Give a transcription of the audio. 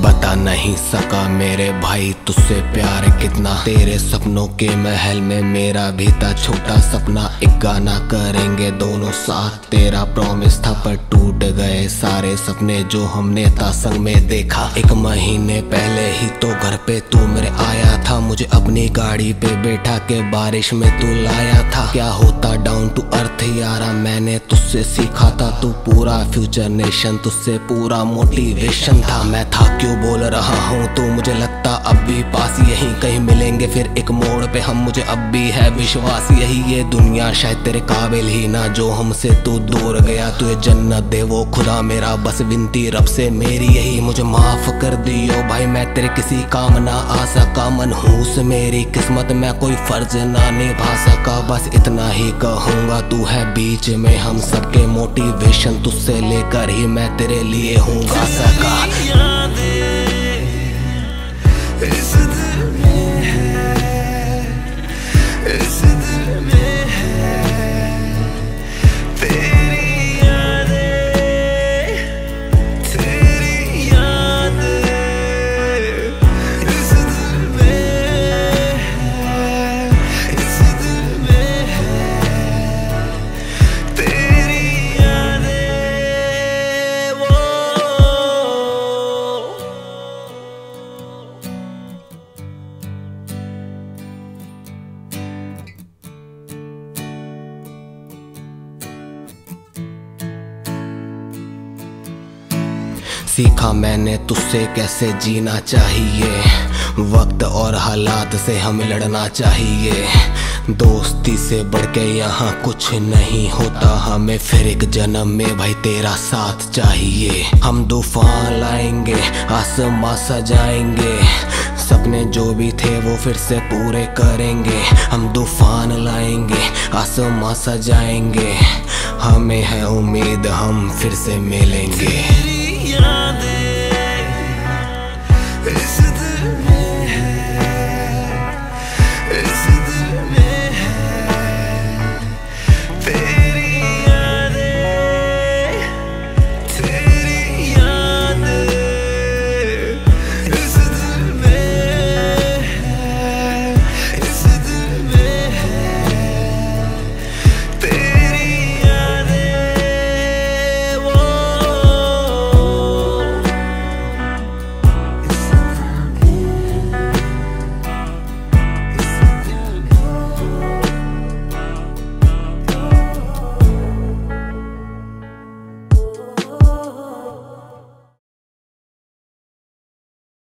बता नहीं सका मेरे भाई तुझसे प्यार कितना। तेरे सपनों के महल में मेरा भी था छोटा सपना। एक गाना करेंगे दोनों साथ, तेरा प्रॉमिस था पर टूट गए सारे सपने जो हमने था संग में देखा। 1 महीने पहले ही तो घर पे तू मेरे आया था, मुझे अपनी गाड़ी पे बैठा के बारिश में तू लाया था। क्या होता डाउन टू अर्थ यारा मैंने तुझसे सीखा था। तू पूरा फ्यूचर नेशन, तुझसे पूरा मोटिवेशन था। मैं था क्यों बोल रहा हूँ तू मुझे लगता अब भी पास, यहीं कहीं मिलेंगे फिर एक मोड़ पे हम, मुझे अब भी है विश्वास यही। ये दुनिया शायद तेरे काबिल ही ना जो हमसे तू दूर गया। तुझे जन्नत दे वो खुदा मेरा, बस विनती रब से मेरी यही। मुझे माफ कर दियो भाई मैं तेरे किसी काम ना आ सका। मनहूस मेरी किस्मत में कोई फर्ज ना निभा सका। बस इतना ही कहूँगा तू है बीच में हम सबके मोटिवेशन, तुझसे लेकर ही मैं तेरे लिए हूँ गा सका। इस दिल में है, इस दिल में है तेरी यादें, तेरी यादें। इस दिल में है, इस दिल में है तेरी यादें। वो सीखा मैंने तुझसे कैसे जीना चाहिए, वक्त और हालात से हमें लड़ना चाहिए। दोस्ती से बढ़ के यहाँ कुछ नहीं होता, हमें फिर एक जन्म में भाई तेरा साथ चाहिए। हम तूफान लाएंगे आसमां सजाएंगे, सपने जो भी थे वो फिर से पूरे करेंगे। हम तूफान लाएंगे आसमां सजाएंगे, हमें है उम्मीद हम फिर से मिलेंगे।